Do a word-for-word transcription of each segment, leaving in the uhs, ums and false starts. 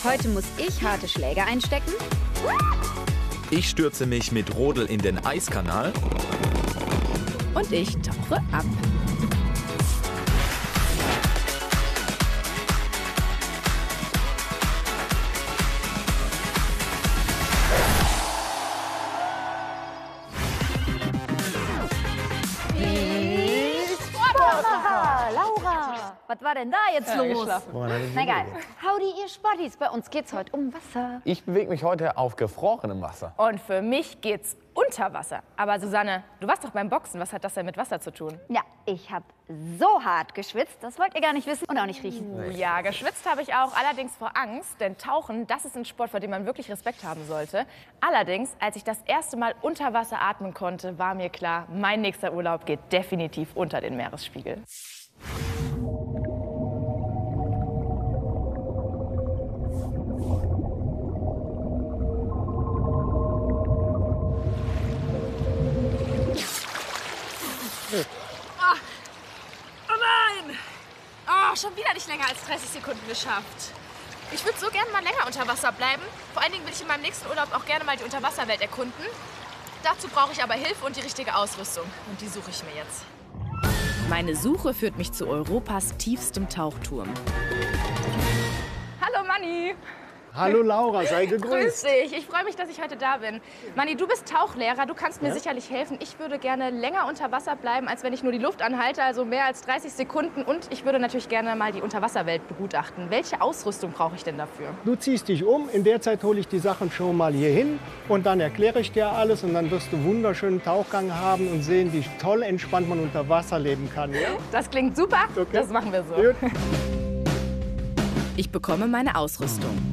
Heute muss ich harte Schläge einstecken. Ich stürze mich mit Rodel in den Eiskanal. Und ich tauche ab. Laura, was war denn da jetzt Ja, los? geschlafen. Na egal. Howdy, ihr Spottis. Bei uns geht's heute um Wasser. Ich bewege mich heute auf gefrorenem Wasser. Und für mich geht's unter Wasser. Aber Susanne, du warst doch beim Boxen. Was hat das denn mit Wasser zu tun? Ja, ich habe so hart geschwitzt. Das wollt ihr gar nicht wissen und auch nicht riechen. Oh ja, geschwitzt habe ich auch, allerdings vor Angst. Denn Tauchen, das ist ein Sport, vor dem man wirklich Respekt haben sollte. Allerdings, als ich das erste Mal unter Wasser atmen konnte, war mir klar, mein nächster Urlaub geht definitiv unter den Meeresspiegel. Oh, oh nein! Oh, schon wieder nicht länger als dreißig Sekunden geschafft. Ich würde so gerne mal länger unter Wasser bleiben. Vor allen Dingen will ich in meinem nächsten Urlaub auch gerne mal die Unterwasserwelt erkunden. Dazu brauche ich aber Hilfe und die richtige Ausrüstung. Und die suche ich mir jetzt. Meine Suche führt mich zu Europas tiefstem Tauchturm. Hallo Manni! Hallo Laura, sei Grüß gegrüßt. dich, ich freue mich, dass ich heute da bin. Manni, du bist Tauchlehrer, du kannst mir Ja? sicherlich helfen. Ich würde gerne länger unter Wasser bleiben, als wenn ich nur die Luft anhalte, also mehr als dreißig Sekunden. Und ich würde natürlich gerne mal die Unterwasserwelt begutachten. Welche Ausrüstung brauche ich denn dafür? Du ziehst dich um, in der Zeit hole ich die Sachen schon mal hier hin und dann erkläre ich dir alles und dann wirst du einen wunderschönen Tauchgang haben und sehen, wie toll entspannt man unter Wasser leben kann. Ja? Das klingt super, Okay. das machen wir so. Gut. Ich bekomme meine Ausrüstung.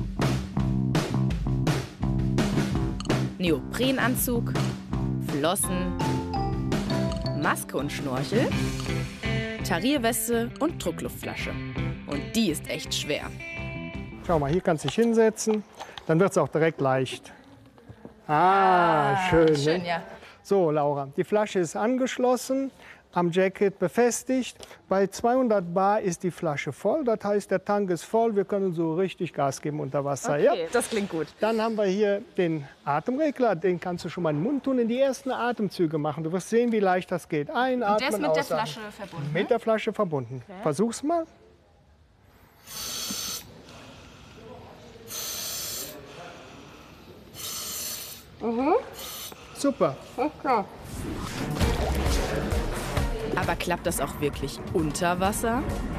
Neoprenanzug, Flossen, Maske und Schnorchel, Tarierweste und Druckluftflasche. Und die ist echt schwer. Schau mal, hier kannst du dich hinsetzen, dann wird es auch direkt leicht. Ah, schön. Schön, ne? ja. So, Laura, die Flasche ist angeschlossen, am Jacket befestigt. Bei zweihundert Bar ist die Flasche voll, das heißt, der Tank ist voll. Wir können so richtig Gas geben unter Wasser. Ja? Okay, das klingt gut. Dann haben wir hier den Atemregler, den kannst du schon mal in den Mund tun, in die ersten Atemzüge machen. Du wirst sehen, wie leicht das geht. Einatmen, Und der ist mit der ausatmen. Flasche verbunden. Mit der Flasche verbunden. Versuch's mal. Mhm. Super. Aber klappt das auch wirklich unter Wasser?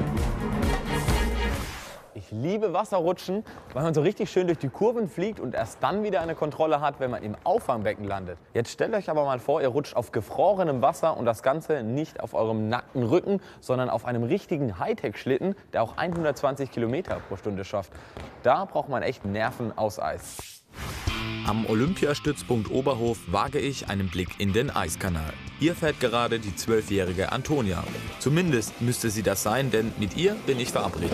Ich liebe Wasserrutschen, weil man so richtig schön durch die Kurven fliegt und erst dann wieder eine Kontrolle hat, wenn man im Auffangbecken landet. Jetzt stellt euch aber mal vor, ihr rutscht auf gefrorenem Wasser und das Ganze nicht auf eurem nackten Rücken, sondern auf einem richtigen Hightech-Schlitten, der auch hundertzwanzig Kilometer pro Stunde schafft. Da braucht man echt Nerven aus Eis. Am Olympiastützpunkt Oberhof wage ich einen Blick in den Eiskanal. Hier fährt gerade die zwölfjährige Antonia. Zumindest müsste sie das sein, denn mit ihr bin ich verabredet.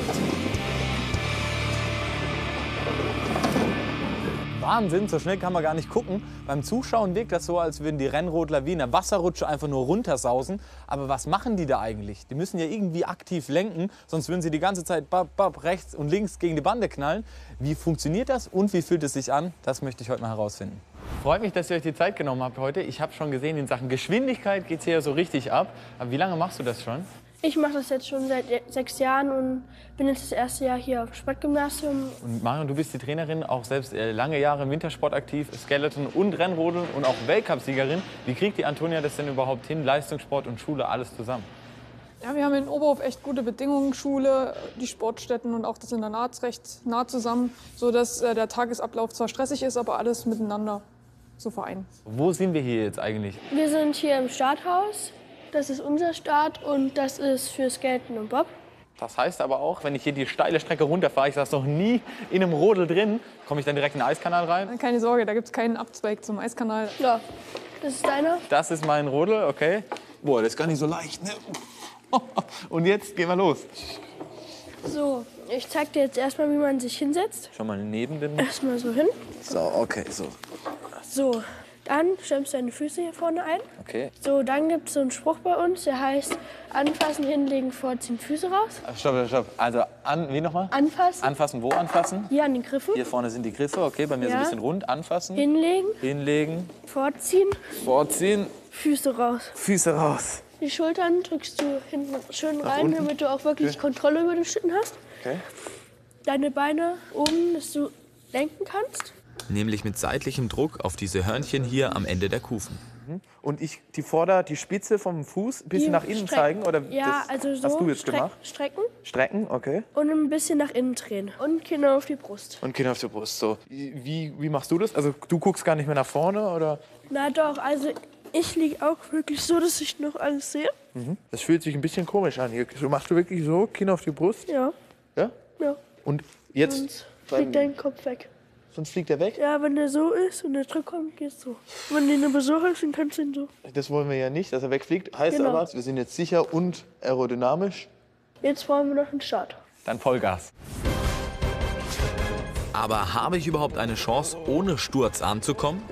Wahnsinn, so schnell kann man gar nicht gucken. Beim Zuschauen wirkt das so, als würden die Rennrodler wie in einer Wasserrutsche einfach nur runtersausen. Aber was machen die da eigentlich? Die müssen ja irgendwie aktiv lenken, sonst würden sie die ganze Zeit bap, bap, rechts und links gegen die Bande knallen. Wie funktioniert das und wie fühlt es sich an? Das möchte ich heute mal herausfinden. Freut mich, dass ihr euch die Zeit genommen habt heute. Ich habe schon gesehen, in Sachen Geschwindigkeit geht es hier so richtig ab. Aber wie lange machst du das schon? Ich mache das jetzt schon seit sechs Jahren und bin jetzt das erste Jahr hier auf dem Sportgymnasium. Und Marion, du bist die Trainerin, auch selbst äh, lange Jahre im Wintersport aktiv, Skeleton und Rennrodeln und auch Weltcup-Siegerin. Wie kriegt die Antonia das denn überhaupt hin, Leistungssport und Schule, alles zusammen? Ja, wir haben in Oberhof echt gute Bedingungen, Schule, die Sportstätten und auch das Internat recht nah zusammen, sodass äh, der Tagesablauf zwar stressig ist, aber alles miteinander zu vereinen. Wo sind wir hier jetzt eigentlich? Wir sind hier im Starthaus. Das ist unser Start und das ist für Skaten und Bob. Das heißt aber auch, wenn ich hier die steile Strecke runterfahre, ich saß noch nie in einem Rodel drin, komme ich dann direkt in den Eiskanal rein? Keine Sorge, da gibt es keinen Abzweig zum Eiskanal. Ja, das ist deiner. Das ist mein Rodel, okay. Boah, das ist gar nicht so leicht, ne? Und jetzt gehen wir los. So, ich zeig dir jetzt erstmal, wie man sich hinsetzt. Schon mal neben dem... Erstmal so hin. So, okay, so. So, dann stemmst du deine Füße hier vorne ein. Okay. So, dann gibt es so einen Spruch bei uns, der heißt anfassen, hinlegen, vorziehen, Füße raus. Stopp, stopp. Also An, wie nochmal? Anfassen. Anfassen, wo anfassen? Hier an den Griffen. Hier vorne sind die Griffe, okay, bei mir so ein Ja. bisschen rund. Anfassen, Hinlegen, hinlegen, vorziehen, vorziehen, Füße raus. Füße raus. Die Schultern drückst du hinten schön rein, unten? damit du auch wirklich Okay. Kontrolle über den Schlitten hast. Okay. Deine Beine oben, dass du lenken kannst. Nämlich mit seitlichem Druck auf diese Hörnchen hier am Ende der Kufen. Und ich die Vorder-, die Spitze vom Fuß ein bisschen Die nach innen strecken. zeigen? Oder Ja, das also so hast du jetzt streck- gemacht? strecken Strecken, okay. und ein bisschen nach innen drehen. Und Kinn auf die Brust. Und Kinn auf die Brust, so. Wie, wie machst du das? Also du guckst gar nicht mehr nach vorne, oder? Na doch, also ich liege auch wirklich so, dass ich noch alles sehe. Das fühlt sich ein bisschen komisch an. Hier so, machst du wirklich so, Kinn auf die Brust? Ja, Ja? ja. Und jetzt, Sonst fliegt dein Kopf weg. sonst fliegt er weg? Ja, wenn der so ist und der Druck kommt, geht's so. Wenn du ihn aber so hältst, dann kannst du ihn so. Das wollen wir ja nicht, dass er wegfliegt. Heißt Genau. aber, wir sind jetzt sicher und aerodynamisch. Jetzt wollen wir noch einen Start. Dann Vollgas. Aber habe ich überhaupt eine Chance, ohne Sturz anzukommen?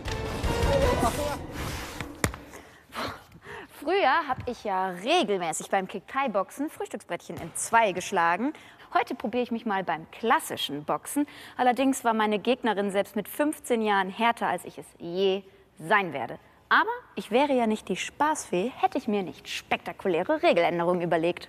Früher habe ich ja regelmäßig beim Kick-Thai-Boxen Frühstücksbrettchen in zwei geschlagen. Heute probiere ich mich mal beim klassischen Boxen. Allerdings war meine Gegnerin selbst mit fünfzehn Jahren härter, als ich es je sein werde. Aber ich wäre ja nicht die Spaßfee, hätte ich mir nicht spektakuläre Regeländerungen überlegt.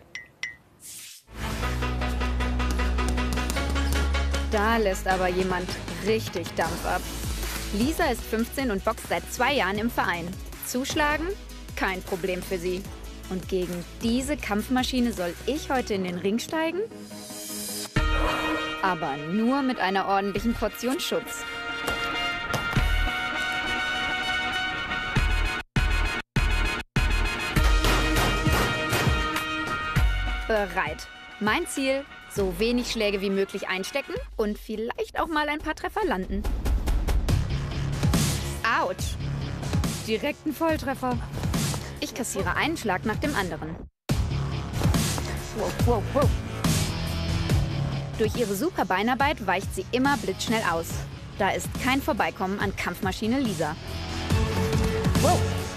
Da lässt aber jemand richtig Dampf ab. Lisa ist fünfzehn und boxt seit zwei Jahren im Verein. Zuschlagen? Kein Problem für sie. Und gegen diese Kampfmaschine soll ich heute in den Ring steigen? Aber nur mit einer ordentlichen Portion Schutz. Bereit. Mein Ziel, so wenig Schläge wie möglich einstecken und vielleicht auch mal ein paar Treffer landen. Autsch. Direkt ein Volltreffer. Ich kassiere einen Schlag nach dem anderen. Wow, wow, wow. Durch ihre super Beinarbeit weicht sie immer blitzschnell aus. Da ist kein Vorbeikommen an Kampfmaschine Lisa. Wow.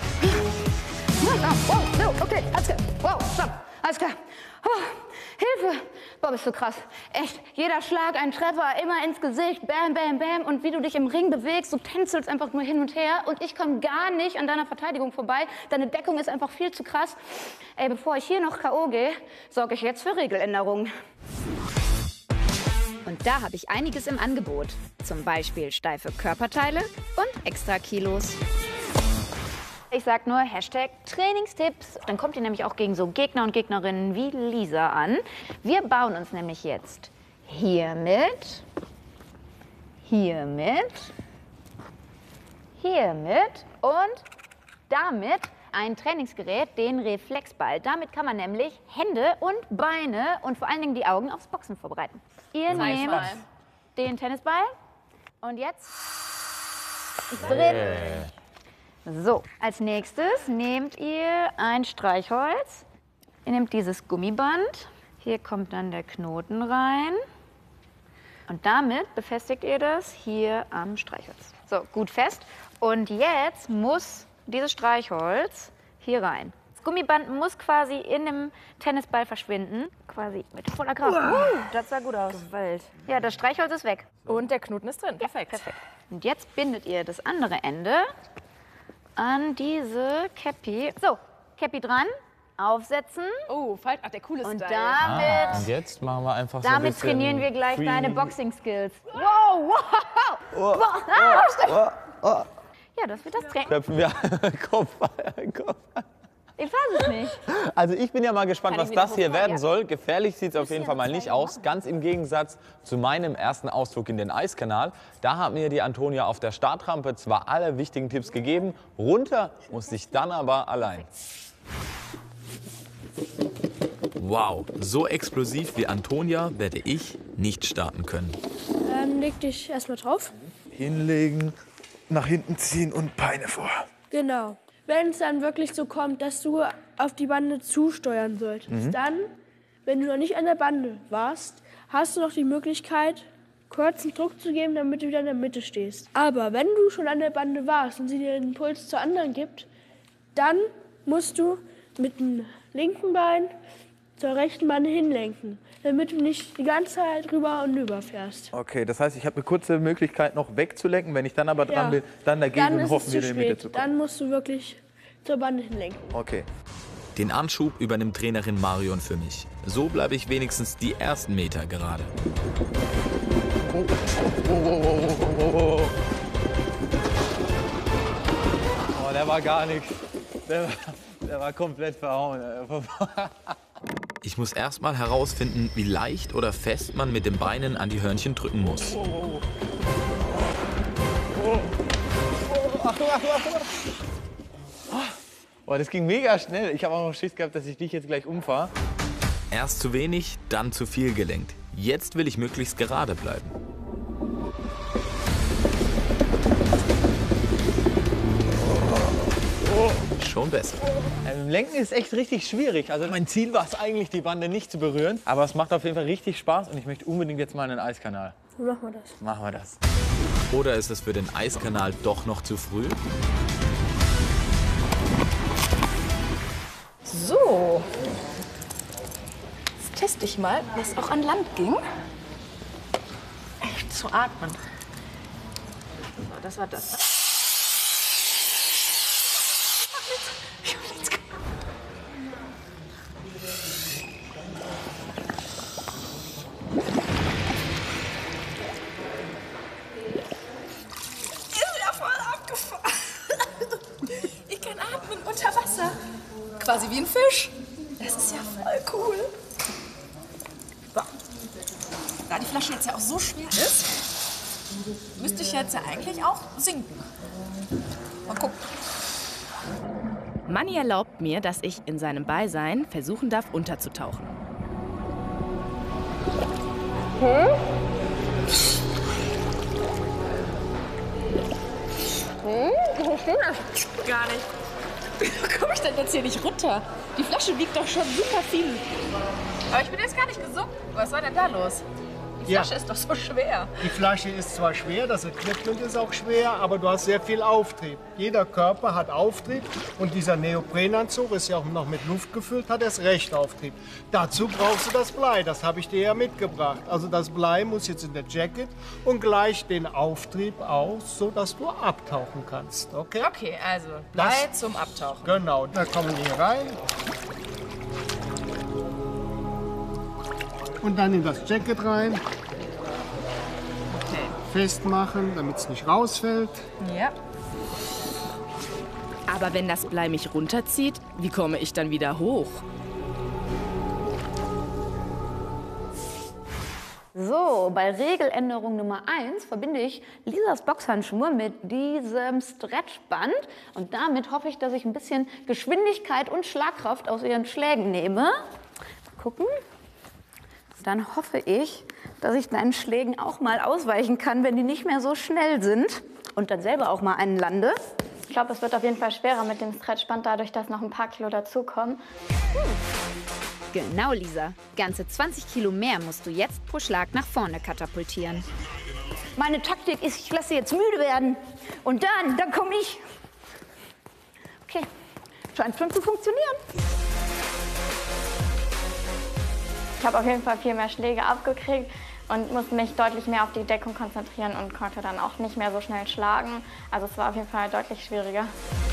Wow, so, okay, alles klar. Wow, stopp, alles klar. Oh, Hilfe! Boah, bist du krass. Echt, jeder Schlag ein Treffer, immer ins Gesicht, bam, bam, bam. Und wie du dich im Ring bewegst, du tänzelst einfach nur hin und her. Und ich komme gar nicht an deiner Verteidigung vorbei. Deine Deckung ist einfach viel zu krass. Ey, bevor ich hier noch K O gehe, sorge ich jetzt für Regeländerungen. Und da habe ich einiges im Angebot. Zum Beispiel steife Körperteile und extra Kilos. Ich sag nur Hashtag Trainingstipps. Dann kommt ihr nämlich auch gegen so Gegner und Gegnerinnen wie Lisa an. Wir bauen uns nämlich jetzt hiermit, hiermit, hiermit und damit ein Trainingsgerät, den Reflexball. Damit kann man nämlich Hände und Beine und vor allen Dingen die Augen aufs Boxen vorbereiten. Ihr Zeig nehmt mal. den Tennisball und jetzt dreht. So, als nächstes nehmt ihr ein Streichholz. Ihr nehmt dieses Gummiband. Hier kommt dann der Knoten rein. Und damit befestigt ihr das hier am Streichholz. So, gut fest. Und jetzt muss dieses Streichholz hier rein. Das Gummiband muss quasi in dem Tennisball verschwinden. Quasi mit voller Kraft. Uh, das sah gut aus. Gewalt. Ja, das Streichholz ist weg. Und der Knoten ist drin. Perfekt. Perfekt. Und jetzt bindet ihr das andere Ende an diese Cappy. So, Cappy dran, aufsetzen. Oh, falsch. Ach, der coole Und Style. damit, Und jetzt machen wir einfach so ein damit bisschen trainieren wir gleich Free- deine Boxing-Skills. Wow, wow. wow. Ah, stimmt. Ja, das wird das Training. Köpfen wir Kopf, Kopf. Ich weiß es nicht. Also ich bin ja mal gespannt, Kann was ich mir das noch hier was werden fragen? soll. Gefährlich sieht es auf jeden Fall mal nicht aus. Ganz im Gegensatz zu meinem ersten Ausflug in den Eiskanal. Da hat mir die Antonia auf der Startrampe zwar alle wichtigen Tipps gegeben. Runter musste ich dann aber allein. Wow, so explosiv wie Antonia werde ich nicht starten können. Ähm, leg dich erstmal drauf. Hinlegen, nach hinten ziehen und Beine vor. Genau. Wenn es dann wirklich so kommt, dass du auf die Bande zusteuern solltest, dann, wenn du noch nicht an der Bande warst, hast du noch die Möglichkeit, kurzen Druck zu geben, damit du wieder in der Mitte stehst. Aber wenn du schon an der Bande warst und sie dir den Impuls zur anderen gibt, dann musst du mit dem linken Bein zur rechten Bande hinlenken. damit du nicht die ganze Zeit rüber und rüber fährst. Okay, das heißt, ich habe eine kurze Möglichkeit noch wegzulenken. Wenn ich dann aber dran Ja. bin, dann dagegen Dann und ist hoffen, es wieder zu in die Mitte spät. zu kommen. Dann musst du wirklich zur Bande hinlenken. Okay. Den Anschub übernimmt Trainerin Marion für mich. So bleibe ich wenigstens die ersten Meter gerade. Oh, oh, oh, oh, oh, oh. Oh, der war gar nichts. Der war, der war komplett verhauen. Ich muss erst mal herausfinden, wie leicht oder fest man mit den Beinen an die Hörnchen drücken muss. Oh, oh, oh. Oh, Achtung, Achtung, Achtung. Oh, das ging mega schnell. Ich habe auch noch Schiss gehabt, dass ich dich jetzt gleich umfahre. Erst zu wenig, dann zu viel gelenkt. Jetzt will ich möglichst gerade bleiben. Schon besser. Ähm, Lenken ist echt richtig schwierig. Also mein Ziel war es eigentlich, die Bande nicht zu berühren. Aber es macht auf jeden Fall richtig Spaß und ich möchte unbedingt jetzt mal in den Eiskanal. Machen wir das. Machen wir das. Oder ist es für den Eiskanal doch noch zu früh? So. Jetzt teste ich mal, was auch an Land ging. Echt zu atmen. So, das war das. Quasi wie ein Fisch. Das ist ja voll cool. So. Da die Flasche jetzt ja auch so schwer ist, müsste ich jetzt ja eigentlich auch sinken. Mal gucken. Manni erlaubt mir, dass ich in seinem Beisein versuchen darf, unterzutauchen. Hm? Hm? Ich verstehe das gar nicht. Wie komme ich denn jetzt hier nicht runter? Die Flasche wiegt doch schon super viel. Aber ich bin jetzt gar nicht gesunken. Was war denn da los? Die Ja. Flasche ist doch so schwer. Die Flasche ist zwar schwer, das Equipment ist auch schwer, aber du hast sehr viel Auftrieb. Jeder Körper hat Auftrieb und dieser Neoprenanzug ist ja auch noch mit Luft gefüllt, hat erst recht Auftrieb. Dazu brauchst du das Blei, das habe ich dir ja mitgebracht. Also das Blei muss jetzt in der Jacket und gleicht den Auftrieb aus, sodass du abtauchen kannst. Okay? Okay, also Blei Das- zum Abtauchen. Genau, da kommen wir hier rein. Und dann in das Jacket rein. Okay. Festmachen, damit es nicht rausfällt. Ja. Aber wenn das Blei mich runterzieht, wie komme ich dann wieder hoch? So, bei Regeländerung Nummer eins verbinde ich Lisas Boxhandschuhe mit diesem Stretchband. Und damit hoffe ich, dass ich ein bisschen Geschwindigkeit und Schlagkraft aus ihren Schlägen nehme. Mal gucken. Dann hoffe ich, dass ich deinen Schlägen auch mal ausweichen kann, wenn die nicht mehr so schnell sind. Und dann selber auch mal einen lande. Ich glaube, es wird auf jeden Fall schwerer mit dem Stretchband, dadurch, dass noch ein paar Kilo dazukommen. Genau, Lisa. Ganze zwanzig Kilo mehr musst du jetzt pro Schlag nach vorne katapultieren. Meine Taktik ist, ich lasse jetzt müde werden. Und dann, dann komme ich. Okay, scheint schon zu funktionieren. Ich habe auf jeden Fall viel mehr Schläge abgekriegt und musste mich deutlich mehr auf die Deckung konzentrieren und konnte dann auch nicht mehr so schnell schlagen. Also es war auf jeden Fall deutlich schwieriger.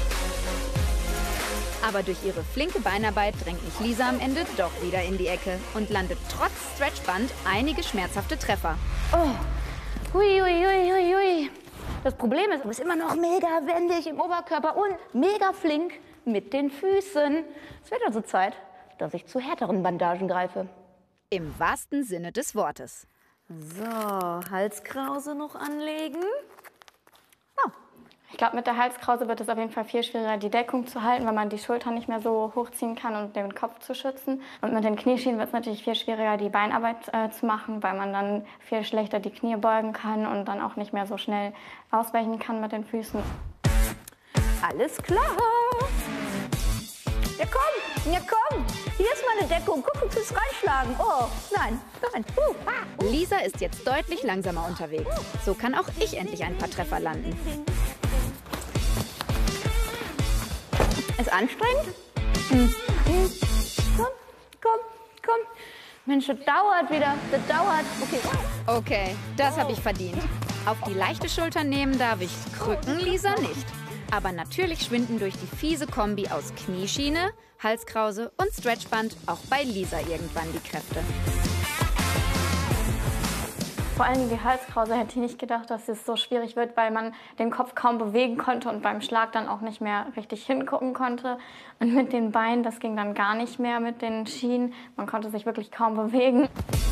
Aber durch ihre flinke Beinarbeit drängt mich Lisa am Ende doch wieder in die Ecke und landet trotz Stretchband einige schmerzhafte Treffer. Oh, hui, hui, hui, hui, hui. Das Problem ist, du bist immer noch mega wendig im Oberkörper und mega flink mit den Füßen. Es wird also Zeit, dass ich zu härteren Bandagen greife. Im wahrsten Sinne des Wortes. So, Halskrause noch anlegen. Ich glaube, mit der Halskrause wird es auf jeden Fall viel schwieriger, die Deckung zu halten, weil man die Schultern nicht mehr so hochziehen kann und den Kopf zu schützen. Und mit den Knieschienen wird es natürlich viel schwieriger, die Beinarbeit äh, zu machen, weil man dann viel schlechter die Knie beugen kann und dann auch nicht mehr so schnell ausweichen kann mit den Füßen. Alles klar. Ja komm, ja komm. Hier ist meine Deckung. Guck, du kannst reinschlagen. Oh, nein, nein. Uh, ah. Lisa ist jetzt deutlich langsamer unterwegs. So kann auch ich endlich ein paar Treffer landen. Ist anstrengend? Hm. Hm. Komm, komm, komm. Mensch, das dauert wieder. Das dauert. Okay. Okay, das habe ich verdient. Auf die leichte Schulter nehmen darf ich Krücken, Lisa nicht. Aber natürlich schwinden durch die fiese Kombi aus Knieschiene, Halskrause und Stretchband auch bei Lisa irgendwann die Kräfte. Vor allem die Halskrause hätte ich nicht gedacht, dass es so schwierig wird, weil man den Kopf kaum bewegen konnte und beim Schlag dann auch nicht mehr richtig hingucken konnte. Und mit den Beinen, das ging dann gar nicht mehr mit den Schienen. Man konnte sich wirklich kaum bewegen.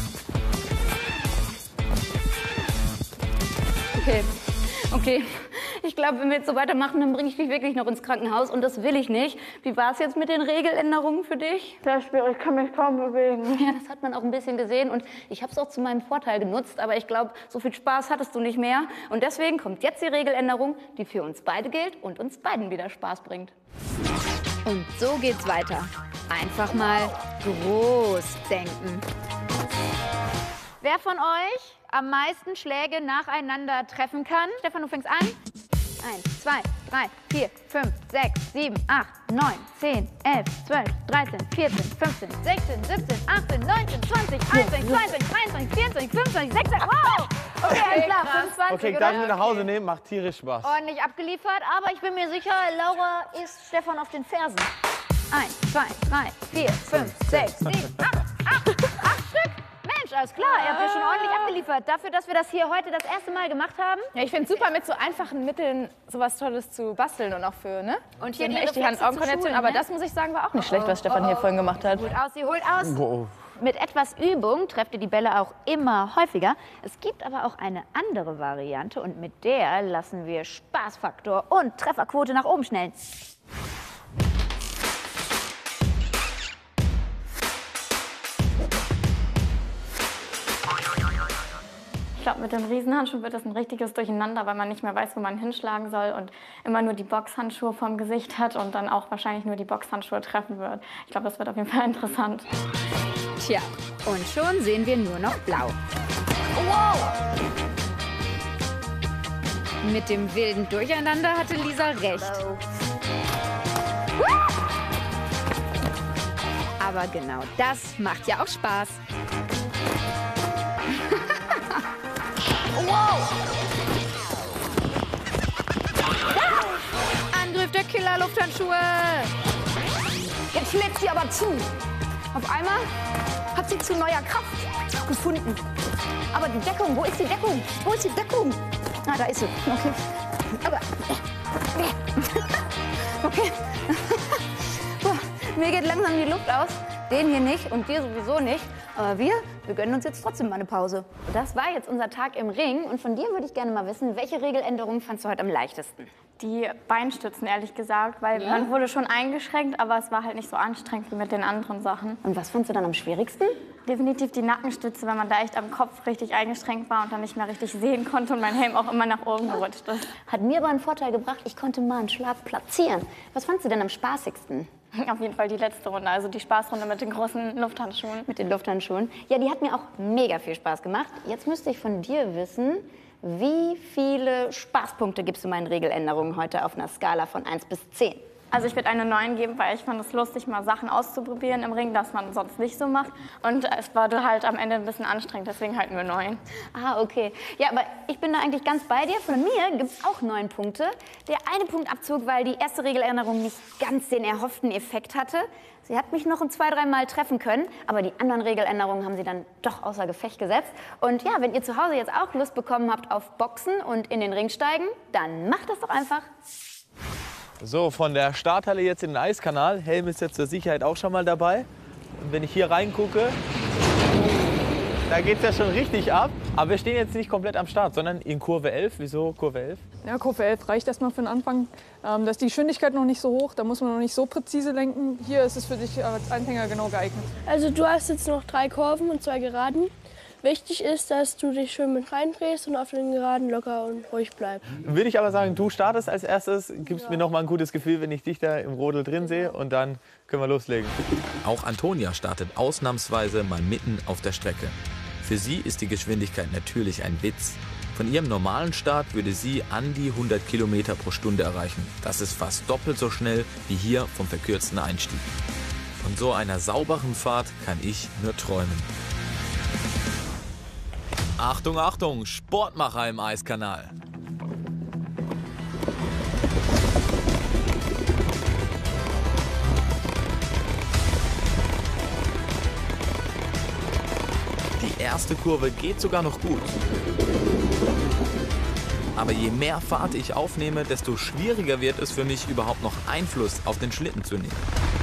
Okay, okay. Ich glaube, wenn wir jetzt so weitermachen, dann bringe ich dich wirklich noch ins Krankenhaus und das will ich nicht. Wie war es jetzt mit den Regeländerungen für dich? Sehr schwierig, ich kann mich kaum bewegen. Ja, das hat man auch ein bisschen gesehen und ich habe es auch zu meinem Vorteil genutzt, aber ich glaube, so viel Spaß hattest du nicht mehr. Und deswegen kommt jetzt die Regeländerung, die für uns beide gilt und uns beiden wieder Spaß bringt. Und so geht's weiter. Einfach mal groß denken. Wer von euch am meisten Schläge nacheinander treffen kann? Stefan, du fängst an. Eins, zwei, drei, vier, fünf, sechs, sieben, acht, neun, zehn, elf, zwölf, dreizehn, vierzehn, fünfzehn, sechzehn, siebzehn, achtzehn, neunzehn, zwanzig, einundzwanzig, zweiundzwanzig, dreiundzwanzig, vierundzwanzig, fünfundzwanzig, sechsundzwanzig. Wow! Okay, alles klar, fünfundzwanzig, Okay, oder? darf ich mit nach Hause nehmen? Macht tierisch Spaß. Ordentlich abgeliefert, aber ich bin mir sicher, Laura ist Stefan auf den Fersen. Eins, zwei, drei, vier, fünf, sechs, sieben, acht, acht, acht Stück. Mensch, alles klar, ihr habt ja schon ordentlich abgeliefert. Dafür, dass wir das hier heute das erste Mal gemacht haben. Ja, ich finde es super, mit so einfachen Mitteln sowas Tolles zu basteln und auch für, ne? Und hier für die echt die Reflexe Hand-Augen-Kondition. zu schulen, Aber ne? das, muss ich sagen, war auch nicht schlecht, was Oh, Stefan oh, hier oh. vorhin gemacht hat. Gut aus, sie holt aus. Wow. Mit etwas Übung trefft ihr die Bälle auch immer häufiger. Es gibt aber auch eine andere Variante und mit der lassen wir Spaßfaktor und Trefferquote nach oben schnellen. Ich glaube, mit dem Riesenhandschuh wird das ein richtiges Durcheinander, weil man nicht mehr weiß, wo man hinschlagen soll und immer nur die Boxhandschuhe vorm Gesicht hat und dann auch wahrscheinlich nur die Boxhandschuhe treffen wird. Ich glaube, das wird auf jeden Fall interessant. Tja, und schon sehen wir nur noch blau. Wow! Mit dem wilden Durcheinander hatte Lisa recht. Aber genau das macht ja auch Spaß. Wow! Angriff der Killer-Lufthandschuhe. Jetzt schlägt sie aber zu. Auf einmal hat sie zu neuer Kraft gefunden. Aber die Deckung, wo ist die Deckung? Wo ist die Deckung? Ah, da ist sie. Okay. Aber. Okay. Mir geht langsam die Luft aus. Den hier nicht und dir sowieso nicht. Aber wir, wir gönnen uns jetzt trotzdem mal eine Pause. Das war jetzt unser Tag im Ring. Und von dir würde ich gerne mal wissen, welche Regeländerungen fandst du heute am leichtesten? Die Beinstützen, ehrlich gesagt, weil Ja? man wurde schon eingeschränkt, aber es war halt nicht so anstrengend wie mit den anderen Sachen. Und was fandst du dann am schwierigsten? Definitiv die Nackenstütze, weil man da echt am Kopf richtig eingeschränkt war und dann nicht mehr richtig sehen konnte und mein Helm auch immer nach oben gerutscht ist. Hat mir aber einen Vorteil gebracht, ich konnte mal einen Schlag platzieren. Was fandst du denn am spaßigsten? Auf jeden Fall die letzte Runde, also die Spaßrunde mit den großen Lufthandschuhen. Mit den Lufthandschuhen? Ja, die hat mir auch mega viel Spaß gemacht. Jetzt müsste ich von dir wissen, wie viele Spaßpunkte gibst du meinen Regeländerungen heute auf einer Skala von eins bis zehn? Also ich würde eine neun geben, weil ich fand es lustig, mal Sachen auszuprobieren im Ring, das man sonst nicht so macht. Und es war halt am Ende ein bisschen anstrengend, deswegen halt nur neun. Ah, okay. Ja, aber ich bin da eigentlich ganz bei dir. Von mir gibt es auch neun Punkte. Der eine Punktabzug, weil die erste Regeländerung nicht ganz den erhofften Effekt hatte. Sie hat mich noch ein zwei, dreimal treffen können, aber die anderen Regeländerungen haben sie dann doch außer Gefecht gesetzt. Und ja, wenn ihr zu Hause jetzt auch Lust bekommen habt auf Boxen und in den Ring steigen, dann macht das doch einfach. So, von der Starthalle jetzt in den Eiskanal. Helm ist jetzt zur Sicherheit auch schon mal dabei. Und wenn ich hier reingucke, da geht es ja schon richtig ab. Aber wir stehen jetzt nicht komplett am Start, sondern in Kurve elf. Wieso Kurve elf? Ja, Kurve elf reicht erstmal für den Anfang. Ähm, da ist die Geschwindigkeit noch nicht so hoch, da muss man noch nicht so präzise lenken. Hier ist es für dich als Anfänger genau geeignet. Also du hast jetzt noch drei Kurven und zwei Geraden. Wichtig ist, dass du dich schön mit reindrehst und auf den Geraden locker und ruhig bleibst. Würde ich aber sagen, du startest als erstes, gibst ja. mir noch mal ein gutes Gefühl, wenn ich dich da im Rodel drin sehe und dann können wir loslegen. Auch Antonia startet ausnahmsweise mal mitten auf der Strecke. Für sie ist die Geschwindigkeit natürlich ein Witz. Von ihrem normalen Start würde sie an die hundert Kilometer pro Stunde erreichen. Das ist fast doppelt so schnell wie hier vom verkürzten Einstieg. Von so einer sauberen Fahrt kann ich nur träumen. Achtung, Achtung, Sportmacher im Eiskanal. Die erste Kurve geht sogar noch gut. Aber je mehr Fahrt ich aufnehme, desto schwieriger wird es für mich, überhaupt noch Einfluss auf den Schlitten zu nehmen.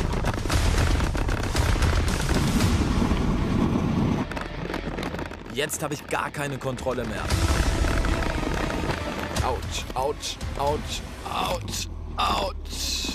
Jetzt habe ich gar keine Kontrolle mehr. Autsch, autsch, autsch, autsch, autsch.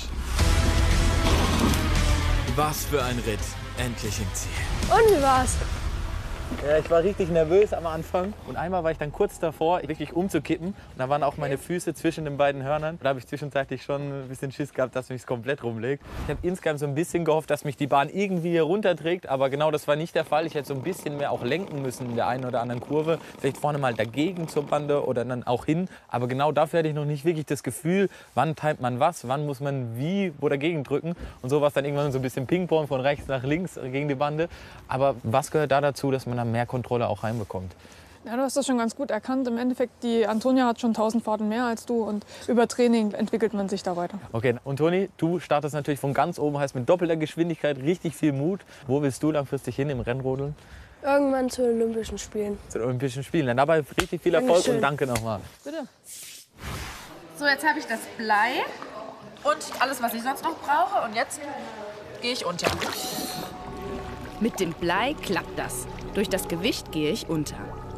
Was für ein Ritt. Endlich im Ziel. Und wie war's? Ja, ich war richtig nervös am Anfang und einmal war ich dann kurz davor, wirklich umzukippen. Und da waren auch meine Füße zwischen den beiden Hörnern. Da habe ich zwischenzeitlich schon ein bisschen Schiss gehabt, dass mich es komplett rumlegt. Ich habe insgesamt so ein bisschen gehofft, dass mich die Bahn irgendwie hier runterträgt, aber genau das war nicht der Fall. Ich hätte so ein bisschen mehr auch lenken müssen in der einen oder anderen Kurve. Vielleicht vorne mal dagegen zur Bande oder dann auch hin. Aber genau dafür hatte ich noch nicht wirklich das Gefühl, wann timet man was, wann muss man wie wo dagegen drücken. Und so war es dann irgendwann so ein bisschen Ping-Pong von rechts nach links gegen die Bande. Aber was gehört da dazu, dass man dann mehr Kontrolle auch reinbekommt? Ja, du hast das schon ganz gut erkannt. Im Endeffekt, die Antonia hat schon tausend Fahrten mehr als du und über Training entwickelt man sich da weiter. Okay, und Toni, du startest natürlich von ganz oben, heißt mit doppelter Geschwindigkeit, richtig viel Mut. Wo willst du langfristig hin im Rennrodeln? Irgendwann zu den Olympischen Spielen. Zu den Olympischen Spielen. Dann dabei richtig viel Erfolg Dankeschön. und danke nochmal. Bitte. So, jetzt habe ich das Blei und alles, was ich sonst noch brauche. Und jetzt gehe ich unter. Mit dem Blei klappt das. Durch das Gewicht gehe ich unter.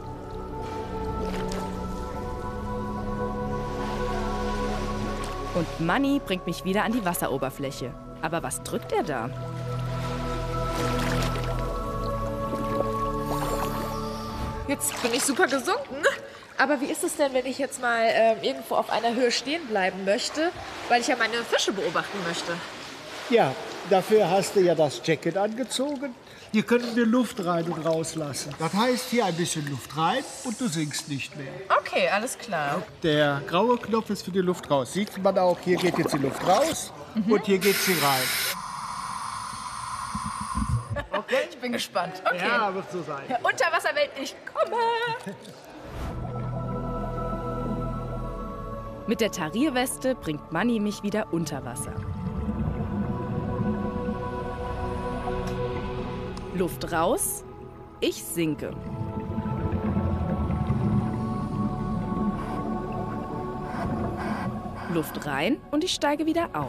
Und Manni bringt mich wieder an die Wasseroberfläche. Aber was drückt er da? Jetzt bin ich super gesunken. Aber wie ist es denn, wenn ich jetzt mal ähm, irgendwo auf einer Höhe stehen bleiben möchte, weil ich ja meine Fische beobachten möchte? Ja, dafür hast du ja das Jacket angezogen. Hier können wir Luft rein und rauslassen. Das heißt, hier ein bisschen Luft rein und du sinkst nicht mehr. Okay, alles klar. Der graue Knopf ist für die Luft raus. Sieht man auch, hier geht jetzt die Luft raus mhm. und hier geht sie rein. Okay, ich bin gespannt. Okay. Ja, wird so sein. Unterwasserwelt, ich komme! Mit der Tarierweste bringt Manni mich wieder unter Wasser. Luft raus, ich sinke. Luft rein und ich steige wieder auf.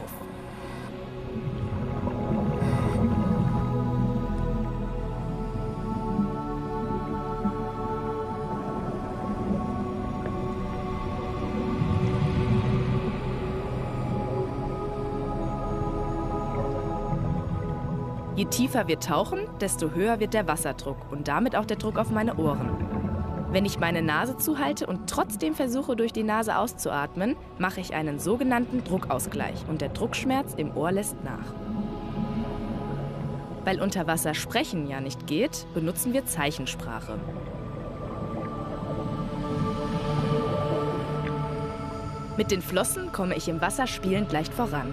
Je tiefer wir tauchen, desto höher wird der Wasserdruck und damit auch der Druck auf meine Ohren. Wenn ich meine Nase zuhalte und trotzdem versuche, durch die Nase auszuatmen, mache ich einen sogenannten Druckausgleich und der Druckschmerz im Ohr lässt nach. Weil unter Wasser sprechen ja nicht geht, benutzen wir Zeichensprache. Mit den Flossen komme ich im Wasser spielend leicht voran.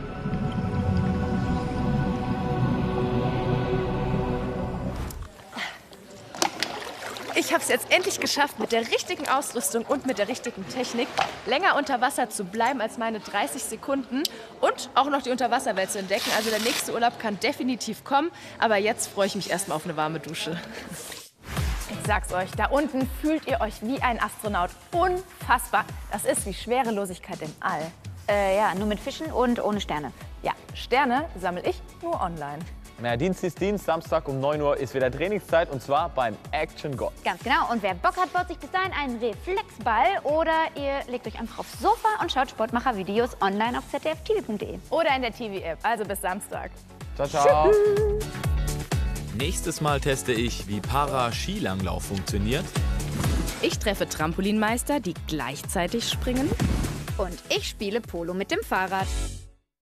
Ich habe es jetzt endlich geschafft, mit der richtigen Ausrüstung und mit der richtigen Technik länger unter Wasser zu bleiben als meine dreißig Sekunden und auch noch die Unterwasserwelt zu entdecken. Also der nächste Urlaub kann definitiv kommen, aber jetzt freue ich mich erstmal auf eine warme Dusche. Ich sag's euch, da unten fühlt ihr euch wie ein Astronaut. Unfassbar. Das ist wie Schwerelosigkeit im All. Äh, ja, nur mit Fischen und ohne Sterne. Ja, Sterne sammle ich nur online. Na, Dienst ist Dienst, Samstag um neun Uhr ist wieder Trainingszeit und zwar beim Action Golf. Ganz genau. Und wer Bock hat, baut sich bis dahin einen Reflexball oder ihr legt euch einfach aufs Sofa und schaut Sportmacher-Videos online auf z d f t v punkt d e. Oder in der T V-App. Also bis Samstag. Ciao, ciao. Nächstes Mal teste ich, wie Para-Skilanglauf funktioniert. Ich treffe Trampolinmeister, die gleichzeitig springen. Und ich spiele Polo mit dem Fahrrad.